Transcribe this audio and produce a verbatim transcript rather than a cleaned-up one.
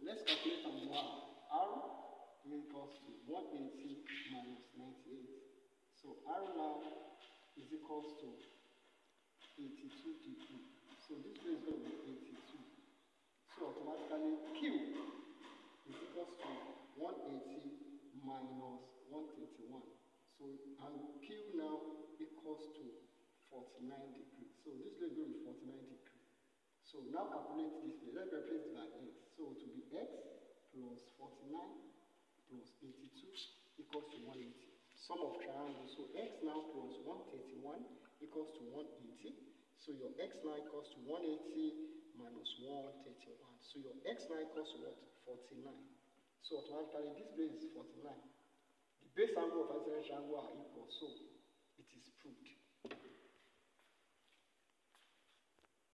let's calculate angle R. R equals to one eighty minus ninety-eight. So R now is equals to eighty-two degrees. So this way is going to be eighty-two. So automatically Q is equals to one eighty minus one thirty-one. So angle Q now equals to forty-nine degrees. So this way is going to be forty-nine degrees. So now calculate this way. Let's replace it by x. So it will be x plus forty-nine plus eighty-two equals to one eighty. Sum of triangles. So x now plus one thirty-one equals to one eighty. So your x now equals to one eighty minus one thirty-one. So your x now equals to what? forty-nine. So automatically this base is forty-nine. The base angle of isosceles triangle are equal. So it is proved.